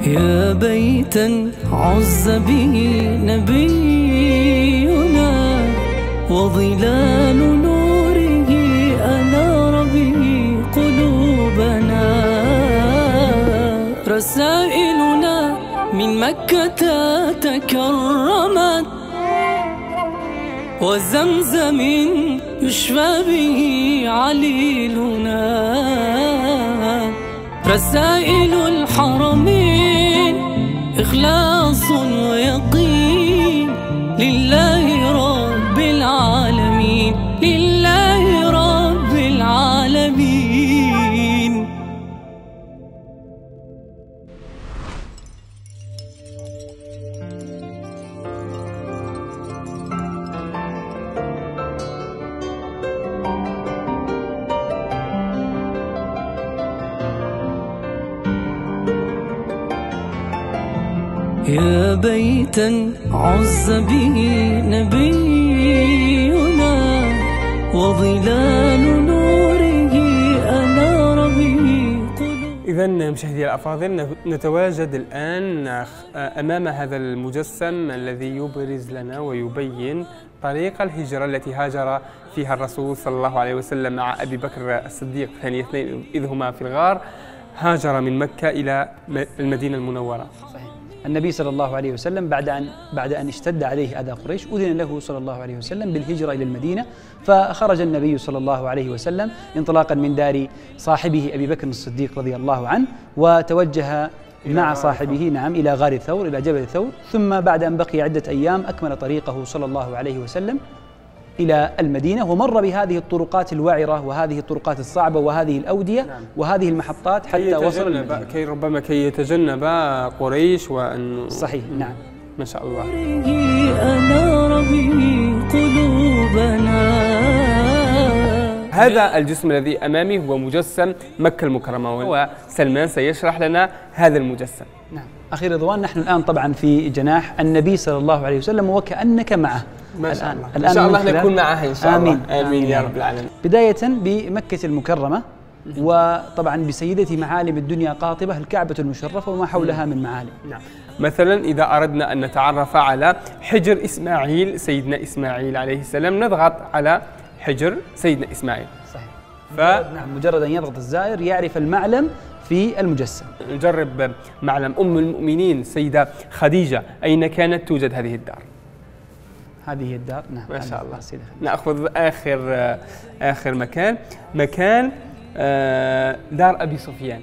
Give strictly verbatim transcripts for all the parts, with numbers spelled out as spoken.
يا بيتا عز به نبينا وظلال نوره أنار به قلوبنا. رسائلنا من مكة تكرمت وزمزم يشفى به عليلنا. رسائل الحرمين إخلاص ويقين لله رب العالمين، لله رب العالمين. يا بيتا عز به نبينا وظلال نوره أنار به قلوب. إذن مشاهدي الأفاضل، نتواجد الآن أمام هذا المجسم الذي يبرز لنا ويبين طريق الهجرة التي هاجر فيها الرسول صلى الله عليه وسلم مع أبي بكر الصديق ثاني اثنين إذ هما في الغار. هاجر من مكة إلى المدينة المنورة. صحيح. النبي صلى الله عليه وسلم بعد أن بعد أن اشتد عليه أذى قريش أذن له صلى الله عليه وسلم بالهجرة إلى المدينة، فخرج النبي صلى الله عليه وسلم انطلاقا من دار صاحبه أبي بكر الصديق رضي الله عنه، وتوجه مع صاحبه نعم إلى غار ثور، إلى جبل ثور. ثم بعد أن بقي عدة أيام أكمل طريقه صلى الله عليه وسلم إلى المدينة، ومر بهذه الطرقات الوعرة وهذه الطرقات الصعبة وهذه الأودية نعم. وهذه المحطات حتى وصل المدينة. كي ربما كي يتجنب قريش وأن صحيح نعم ما شاء الله. أنار به قلوبنا. هذا الجسم الذي أمامي هو مجسم مكة المكرمة، وسلمان سيشرح لنا هذا المجسم. نعم أخي رضوان، نحن الآن طبعا في جناح النبي صلى الله عليه وسلم وكأنك معه. ما شاء الله. الآن إن شاء الله نكون معه إن شاء الله. آمين. آمين يا رب العالمين. بداية بمكة المكرمة، وطبعا بسيدة معالم الدنيا قاطبة الكعبة المشرفة وما حولها من معالم. نعم. مثلا إذا أردنا أن نتعرف على حجر إسماعيل سيدنا إسماعيل عليه السلام، نضغط على حجر سيدنا إسماعيل. صحيح. ف... نعم مجرد أن يضغط الزائر يعرف المعلم في المجسم. نجرب معلم أم المؤمنين سيدة خديجة، أين كانت توجد هذه الدار؟ هذه الدار نعم ما شاء الله. نأخذ آخر آخر مكان، مكان دار أبي سفيان.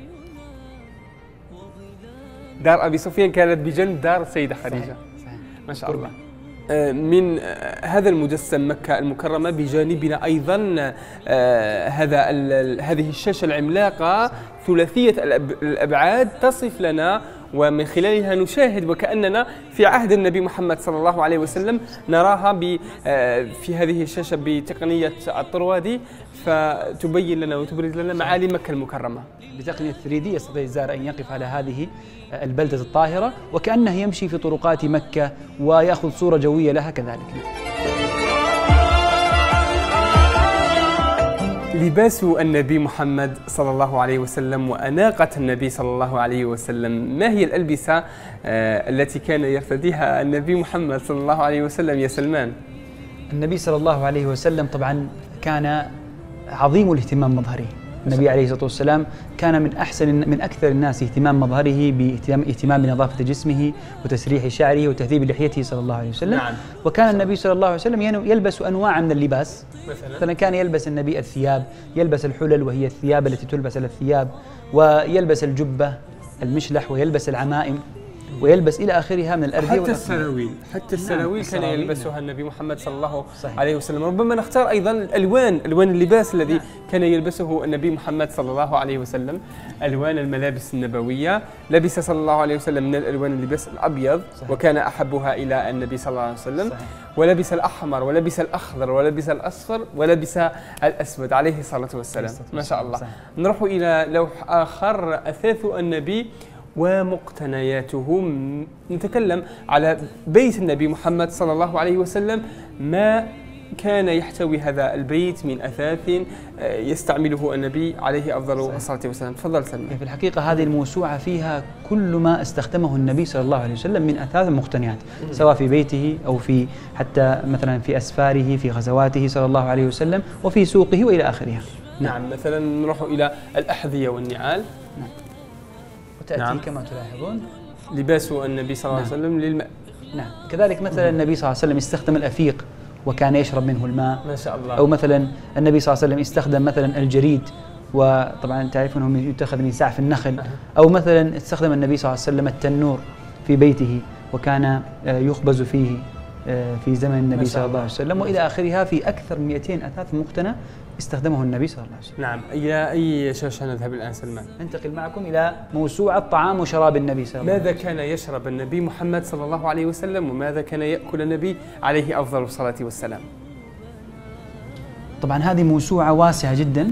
دار أبي سفيان كانت بجنب دار السيدة خديجة. صحيح. صحيح. ما شاء الله. من هذا المجسم مكة المكرمة بجانبنا أيضا هذا هذه الشاشة العملاقة ثلاثية الأبعاد تصف لنا ومن خلالها نشاهد وكأننا في عهد النبي محمد صلى الله عليه وسلم، نراها في هذه الشاشة بتقنية الطروادي، فتبين لنا وتبرز لنا معالم مكة المكرمة. بتقنية ثري دي يستطيع الزائر أن يقف على هذه البلدة الطاهرة وكأنه يمشي في طرقات مكة ويأخذ صورة جوية لها كذلك. لباس النبي محمد صلى الله عليه وسلم وأناقة النبي صلى الله عليه وسلم، ما هي الألبسة آه التي كان يرتديها النبي محمد صلى الله عليه وسلم يا سلمان؟ النبي صلى الله عليه وسلم طبعا كان عظيم الاهتمام مظهري. النبي عليه الصلاة والسلام كان من أحسن من أكثر الناس اهتمام مظهره، باهتمام اهتمام بنظافة جسمه وتسريح شعره وتهذيب لحيته صلى الله عليه وسلم. نعم. وكان النبي صلى الله عليه وسلم يلبس أنواع من اللباس. مثلا كان يلبس النبي الثياب، يلبس الحلل وهي الثياب التي تلبس على الثياب، ويلبس الجبة المشلح، ويلبس العمائم، ويلبس إلى آخرها من الأردية حتى السراويل. حتى السراويل نعم. كان يلبسها النبي محمد صلى الله صحيح. عليه وسلم. ربما نختار أيضا الألوان، ألوان اللباس الذي نعم. كان يلبسه النبي محمد صلى الله عليه وسلم، ألوان الملابس النبوية. لبس صلى الله عليه وسلم من الألوان اللباس الأبيض صحيح. وكان أحبها إلى النبي صلى الله عليه وسلم صحيح. ولبس الأحمر ولبس الأخضر ولبس الأصفر ولبس الأسود عليه الصلاة والسلام. ما شاء الله. صحيح. نروح إلى لوح آخر، أثاث النبي ومقتنياته. نتكلم على بيت النبي محمد صلى الله عليه وسلم، ما كان يحتوي هذا البيت من أثاث يستعمله النبي عليه أفضل الصلاة والسلام؟ تفضل سلمان. في الحقيقة هذه الموسوعة فيها كل ما استخدمه النبي صلى الله عليه وسلم من أثاث المقتنيات، سواء في بيته أو في حتى مثلا في أسفاره في غزواته صلى الله عليه وسلم وفي سوقه وإلى آخرها. نعم. مثلا نروح إلى الأحذية والنعال. نعم. وتأتي نعم. كما تلاحظون لباس النبي صلى الله عليه وسلم للماء. نعم. كذلك مثلا النبي صلى الله عليه وسلم استخدم الأفيق وكان يشرب منه الماء. ما شاء الله. أو مثلا النبي صلى الله عليه وسلم استخدم مثلا الجريد، وطبعا تعرفون انه يتخذ من سعف النخل. أو مثلا استخدم النبي صلى الله عليه وسلم التنور في بيته وكان يخبز فيه في زمن النبي صلى الله عليه وسلم وإلى آخرها، في أكثر من مئتين أثاث مقتنى استخدمه النبي صلى الله عليه وسلم. نعم. إلى أي شاشة نذهب الآن سلمان؟ ننتقل معكم إلى موسوعة طعام وشراب النبي صلى الله عليه وسلم. ماذا كان يشرب النبي محمد صلى الله عليه وسلم وماذا كان يأكل النبي عليه أفضل الصلاة والسلام؟ طبعا هذه موسوعة واسعة جدا.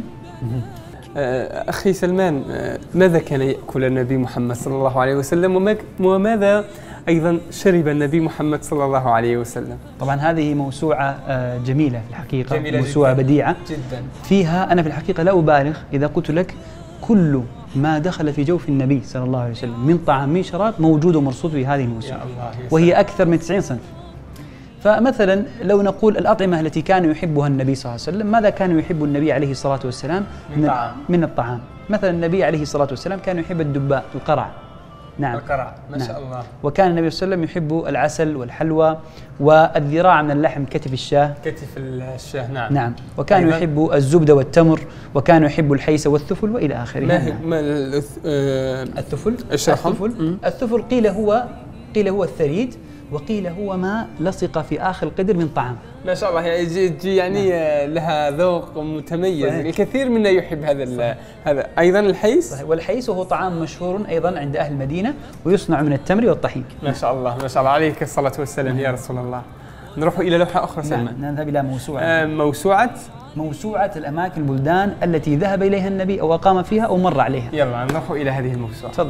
أخي سلمان، ماذا كان يأكل النبي محمد صلى الله عليه وسلم وماذا أيضا شرب النبي محمد صلى الله عليه وسلم؟ طبعا هذه موسوعة جميلة في الحقيقة، جميلة موسوعة جداً بديعة جدا. فيها أنا في الحقيقة لا أبالغ إذا قلت لك كل ما دخل في جوف النبي صلى الله عليه وسلم من طعام من شراب موجود ومرصود في هذه الموسوعة، وهي أكثر من تسعين صنف. فمثلا لو نقول الأطعمة التي كان يحبها النبي صلى الله عليه وسلم، ماذا كان يحب النبي عليه الصلاة والسلام؟ من, من, الطعام. من الطعام. مثلا النبي عليه الصلاة والسلام كان يحب الدباء، القرع. نعم. القرع. ما نعم. شاء الله. وكان النبي صلى الله عليه وسلم يحب العسل والحلوى والذراع من اللحم، كتف الشاة. كتف الشاة. نعم. نعم. وكان أيضا يحب الزبدة والتمر، وكان يحب الحيس والثفل وإلى آخره. ما هي ما الثفل؟ اشرحهم. الثفل. الثفل قيل هو قيل هو الثريد، وقيل هو ما لصق في آخر القدر من طعام. ما شاء الله. يعني يعني نعم. لها ذوق متميز. صحيح. الكثير منا يحب هذا. هذا أيضا الحيس. صحيح. والحيس وهو طعام مشهور أيضا عند أهل المدينة ويصنع من التمر والطحين. ما شاء الله ما شاء الله عليك الصلاة والسلام. نعم. يا رسول الله. نروح إلى لوحة أخرى سلمان. نعم. نذهب إلى موسوعة. آه موسوعة موسوعة الأماكن البلدان التي ذهب إليها النبي أو أقام فيها أو مر عليها. يلا نروح إلى هذه الموسوعة. تفضل.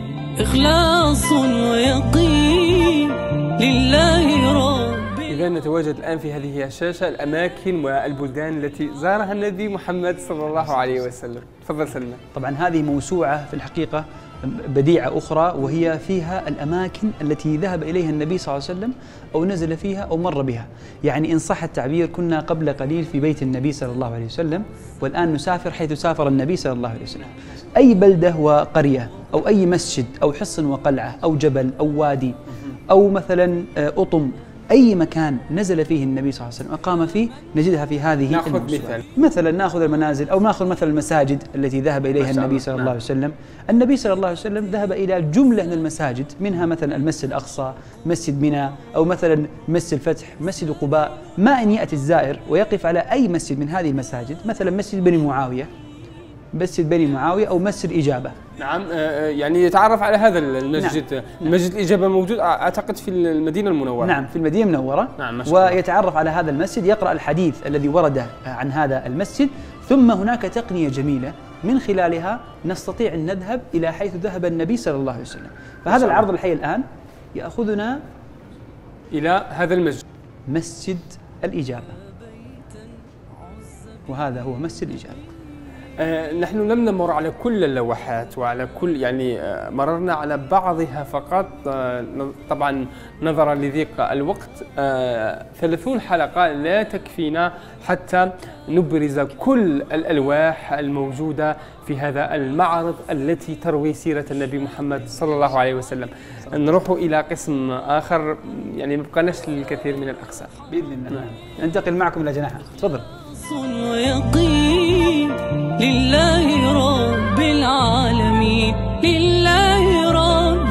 إخلاص ويقين لله رب. إذا نتواجد الآن في هذه الشاشة الأماكن والبلدان التي زارها النبي محمد صلى الله عليه وسلم. تفضل سلمان. طبعا هذه موسوعة في الحقيقة بديعة أخرى، وهي فيها الأماكن التي ذهب إليها النبي صلى الله عليه وسلم أو نزل فيها أو مر بها. يعني إن صح التعبير كنا قبل قليل في بيت النبي صلى الله عليه وسلم، والآن نسافر حيث سافر النبي صلى الله عليه وسلم. أي بلدة وقرية أو أي مسجد أو حصن وقلعة أو جبل أو وادي أو مثلا أطم، أي مكان نزل فيه النبي صلى الله عليه وسلم أقام فيه نجدها في هذه نأخذ الموسوعة. مثلا نأخذ المنازل أو نأخذ مثلا المساجد التي ذهب إليها النبي صلى الله عليه وسلم. النبي صلى الله عليه وسلم ذهب إلى جملة من المساجد، منها مثلا المسجد الأقصى، مسجد منى، أو مثلا مسجد الفتح، مسجد قباء. ما أن يأتي الزائر ويقف على أي مسجد من هذه المساجد، مثلا مسجد بني معاوية، مسجد بني معاوية أو مسجد إجابة. نعم. يعني يتعرف على هذا المسجد. نعم. المسجد الإجابة موجود أعتقد في المدينة المنورة. نعم في المدينة المنورة. نعم. ما شاء الله. ويتعرف على هذا المسجد، يقرأ الحديث الذي ورد عن هذا المسجد، ثم هناك تقنية جميلة من خلالها نستطيع أن نذهب إلى حيث ذهب النبي صلى الله عليه وسلم. فهذا العرض الحي الآن يأخذنا إلى هذا المسجد، مسجد الإجابة، وهذا هو مسجد الإجابة. آه نحن لم نمر على كل اللوحات وعلى كل يعني آه مررنا على بعضها فقط. آه طبعا نظرا لضيق الوقت آه ثلاثون حلقة لا تكفينا حتى نبرز كل الألواح الموجودة في هذا المعرض التي تروي سيرة النبي محمد صلى الله عليه وسلم. نروح إلى قسم آخر، يعني ما بقناش الكثير من الأقسام بإذن الله. ننتقل معكم إلى جناحها. تفضل. ويقين لله رب العالمين، لله رب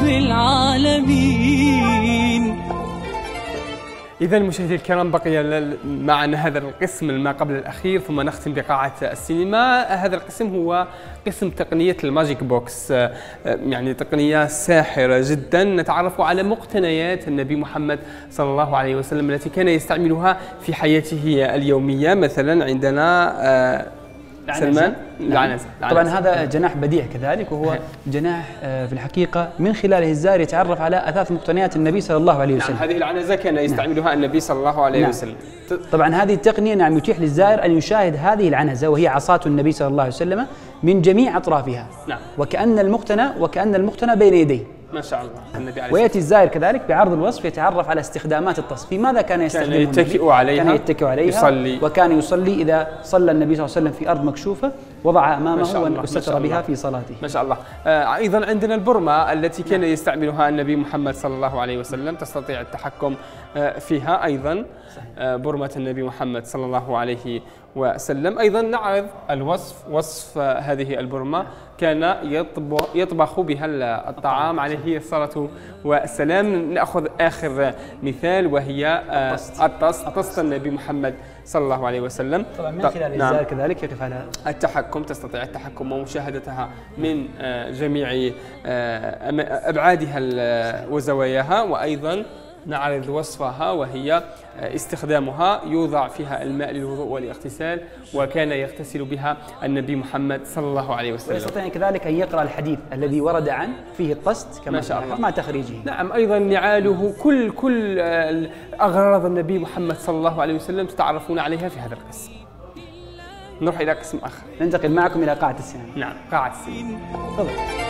العالمين. إذا مشاهدي الكرام بقي معنا هذا القسم ما قبل الأخير ثم نختم بقاعة السينما. هذا القسم هو قسم تقنية الماجيك بوكس، يعني تقنية ساحرة جدا. نتعرف على مقتنيات النبي محمد صلى الله عليه وسلم التي كان يستعملها في حياته اليومية. مثلا عندنا سلمان العنزة. نعم. طبعا هذا جناح بديع كذلك، وهو جناح في الحقيقة من خلاله الزائر يتعرف على أثاث مقتنيات النبي صلى الله عليه وسلم. نعم. هذه العنزة كان يستعملها نعم. النبي صلى الله عليه نعم. وسلم. طبعا هذه التقنية نعم يتيح للزائر أن يشاهد هذه العنزة، وهي عصاة النبي صلى الله عليه وسلم، من جميع أطرافها. نعم. وكأن المقتنى وكأن المقتنى بين يديه. ما شاء الله. النبي عليه ويأتي الزائر كذلك بعرض الوصف يتعرف على استخدامات التصفيف، ماذا كان يستخدمه؟ كان يتكئ عليها، كان يتكئ عليها يصلي. وكان يصلي إذا صلى النبي صلى الله عليه وسلم في أرض مكشوفة وضع أمامه واستتر بها في صلاته. ما شاء الله. آه أيضا عندنا البرمة التي كان يستعملها النبي محمد صلى الله عليه وسلم، تستطيع التحكم آه فيها أيضا. آه برمة النبي محمد صلى الله عليه وسلم. أيضا نعرض الوصف، وصف آه هذه البرمة، كان يطبخ, يطبخ بها الطعام عليه الصلاة والسلام. نأخذ آخر مثال وهي آه الطست، طست النبي محمد صلى الله عليه وسلم. طبعا من خلال نعم. الزائر كذلك يقف على التحكم، تستطيع التحكم ومشاهدتها من آه جميع آه أبعادها وزواياها. وأيضا نعرض وصفها وهي استخدامها، يوضع فيها الماء للوضوء والاغتسال، وكان يغتسل بها النبي محمد صلى الله عليه وسلم. ويستطيع كذلك أن يقرأ الحديث الذي ورد عنه فيه الطست كما شاء الله مع تخريجه. نعم. أيضا نعاله، كل كل أغراض النبي محمد صلى الله عليه وسلم تتعرفون عليها في هذا القسم. نروح إلى قسم آخر، ننتقل معكم إلى قاعة السينما. نعم، قاعة السينما. تفضل.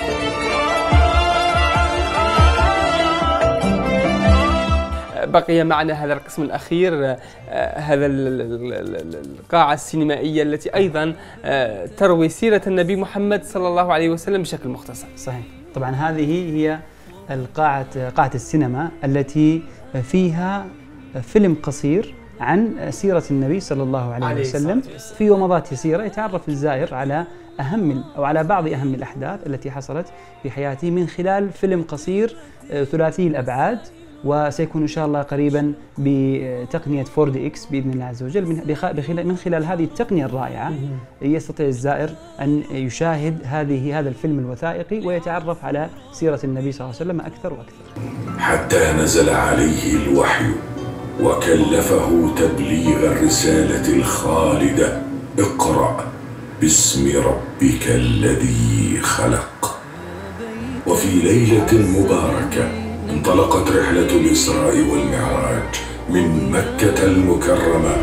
بقي معنا هذا القسم الأخير، هذا القاعة السينمائية التي أيضا تروي سيرة النبي محمد صلى الله عليه وسلم بشكل مختصر. صحيح. طبعا هذه هي القاعة، قاعة السينما التي فيها فيلم قصير عن سيرة النبي صلى الله عليه, عليه وسلم في ومضات يسيرة، يتعرف الزائر على أهم أو على بعض أهم الأحداث التي حصلت في حياته من خلال فيلم قصير ثلاثي الأبعاد، وسيكون إن شاء الله قريبا بتقنية فور دي إكس بإذن الله عز وجل. من خلال هذه التقنية الرائعة يستطيع الزائر أن يشاهد هذه هذا الفيلم الوثائقي ويتعرف على سيرة النبي صلى الله عليه وسلم أكثر وأكثر. حتى نزل عليه الوحي وكلفه تبليغ الرسالة الخالدة: اقرأ باسم ربك الذي خلق. وفي ليلة مباركة انطلقت رحلة الإسراء والمعراج من مكة المكرمة.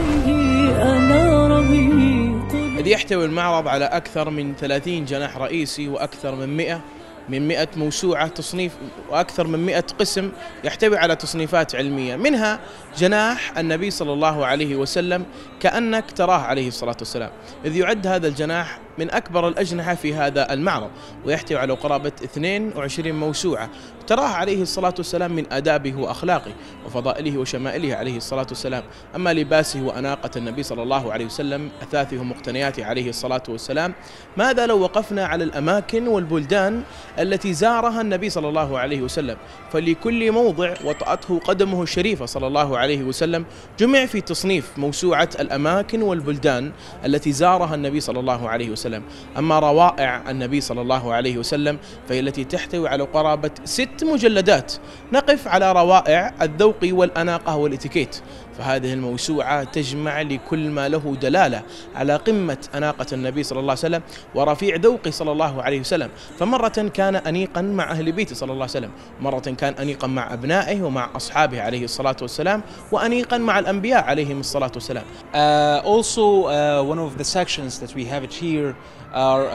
يحتوي المعرض على أكثر من ثلاثين جناح رئيسي وأكثر من مئة من مئة موسوعة تصنيف، وأكثر من مئة قسم يحتوي على تصنيفات علمية، منها جناح النبي صلى الله عليه وسلم كأنك تراه عليه الصلاة والسلام، إذ يعد هذا الجناح من أكبر الأجنحة في هذا المعرض، ويحتوي على قرابة اثنين وعشرين موسوعة تراه عليه الصلاة والسلام من آدابه وأخلاقه وفضائله وشمائله عليه الصلاة والسلام، أما لباسه وأناقة النبي صلى الله عليه وسلم، أثاثه ومقتنياته عليه الصلاة والسلام. ماذا لو وقفنا على الأماكن والبلدان التي زارها النبي صلى الله عليه وسلم؟ فلكل موضع وطأته قدمه الشريفة صلى الله عليه وسلم جمع في تصنيف موسوعة الأماكن والبلدان التي زارها النبي صلى الله عليه وسلم. أما روائع النبي صلى الله عليه وسلم فهي التي تحتوي على قرابة ست مجلدات، نقف على روائع الذوق والأناقة والإتيكيت، فهذه الموسوعة تجمع لكل ما له دلالة على قمة أناقة النبي صلى الله عليه وسلم ورفيع ذوقه صلى الله عليه وسلم. فمرة كان أنيقا مع أهل بيته صلى الله عليه وسلم، مرة كان أنيقا مع أبنائه ومع أصحابه عليه الصلاة والسلام، وأنيقا مع الأنبياء عليهم الصلاة والسلام. Uh, also, uh, one of the sections that we have it here are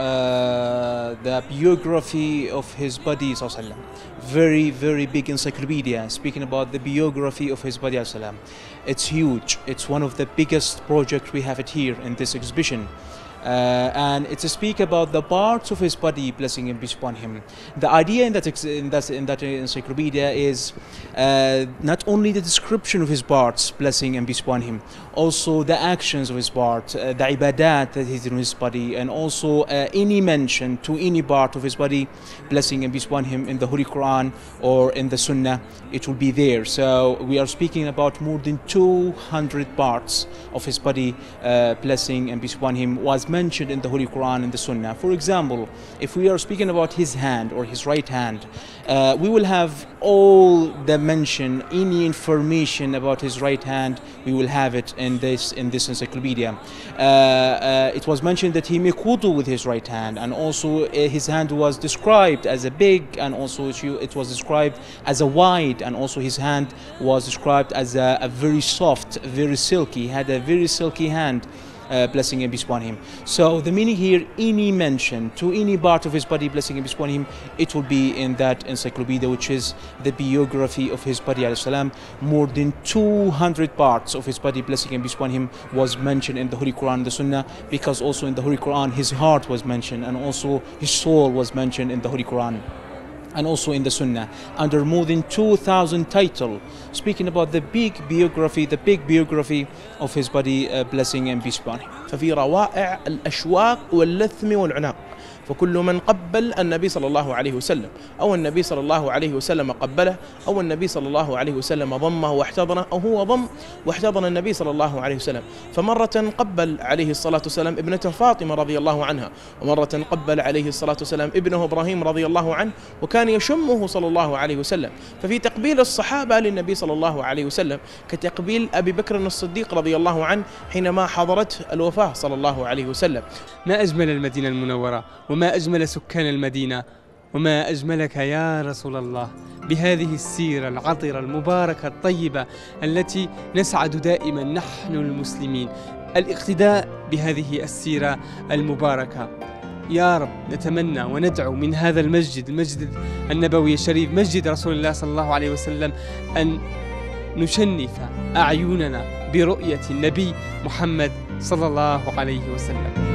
uh, the biography of his body sallallahu alaihi wasallam. Very, very big encyclopedia speaking about the biography of his body sallallahu alaihi wasallam. It's huge. It's one of the biggest projects we have it here in this exhibition. Uh, and it's to speak about the parts of his body, blessing and peace upon him. The idea in that in that, in that encyclopedia is uh, not only the description of his parts, blessing and peace upon him, also the actions of his part, uh, the ibadat that he did in his body, and also uh, any mention to any part of his body, blessing and peace upon him, in the Holy Quran or in the Sunnah, it will be there. So we are speaking about more than two hundred parts of his body, uh, blessing and peace upon him, was mentioned in the Holy Quran and the Sunnah. For example, if we are speaking about his hand or his right hand, uh, we will have all the mention, any information about his right hand, we will have it in this in this encyclopedia. Uh, uh, it was mentioned that he make wudu with his right hand, and also uh, his hand was described as a big, and also it was described as a wide, and also his hand was described as a, a very soft, very silky. He had a very silky hand. Uh, blessing and peace upon him. So the meaning here, any mention to any part of his body, blessing and peace upon him, it will be in that encyclopedia, which is the biography of his body, alayhi salam. More than two hundred parts of his body, blessing and peace upon him, was mentioned in the Holy Quran and the Sunnah, because also in the Holy Quran his heart was mentioned, and also his soul was mentioned in the Holy Quran and also in the Sunnah, under more than two thousand titles, speaking about the big biography, the big biography of his body, uh, blessing and peace upon him. ففي روائع الأشواق واللثم والعناق، فكل من قبل النبي صلى الله عليه وسلم أو النبي صلى الله عليه وسلم قبله أو النبي صلى الله عليه وسلم ضمه واحتضنه أو هو ضم واحتضن النبي صلى الله عليه وسلم، فمرة قبل عليه الصلاة والسلام ابنة فاطمة رضي الله عنها، ومرة قبل عليه الصلاة والسلام ابنه إبراهيم رضي الله عنه وكان يشمه صلى الله عليه وسلم. ففي تقبيل الصحابة للنبي صلى الله عليه وسلم كتقبيل أبي بكر الصديق رضي الله عنه حينما حضرته الوفاة صلى الله عليه وسلم. ما أجمل المدينة المنورة، وما أجمل سكان المدينة، وما أجملك يا رسول الله بهذه السيرة العطرة المباركة الطيبة التي نسعد دائما نحن المسلمين الاقتداء بهذه السيرة المباركة. يا رب نتمنى وندعو من هذا المسجد، المسجد النبوي الشريف، مسجد رسول الله صلى الله عليه وسلم، أن نشنف أعيننا برؤية النبي محمد صلى الله عليه وسلم.